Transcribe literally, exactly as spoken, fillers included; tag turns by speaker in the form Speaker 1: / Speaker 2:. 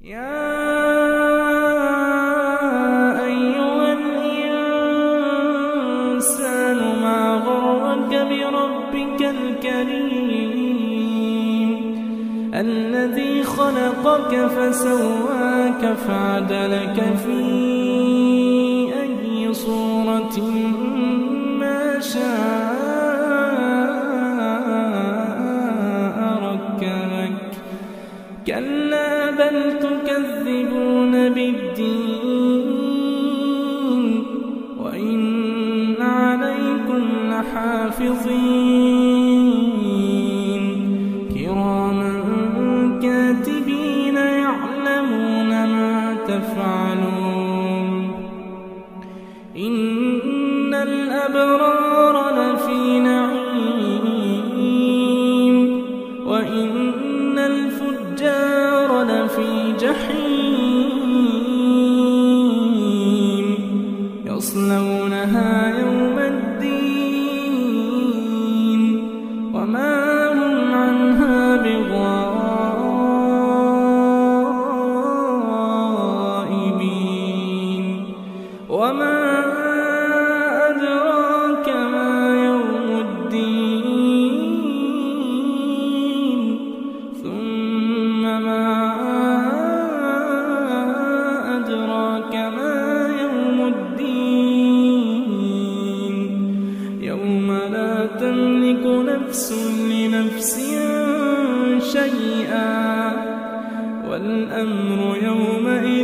Speaker 1: يا أيها الإنسان ما غرك بربك الكريم الذي خلقك فسواك فعدلك في أي صورة ما شاء ركبك كلا بل تكذبون بالدين وإن عليكم لحافظين كراما كاتبين يعلمون ما تفعلون إن الأبرار لفي نعيم وإن الفجار لفي جحيم يصلونها يوم الدين وما هم عنها بغائبين وما أدراك ما يوم الدين ثم ما أدراك ما يوم الدين يوم لا تملك نفس لنفس شيئا والأمر يومئذ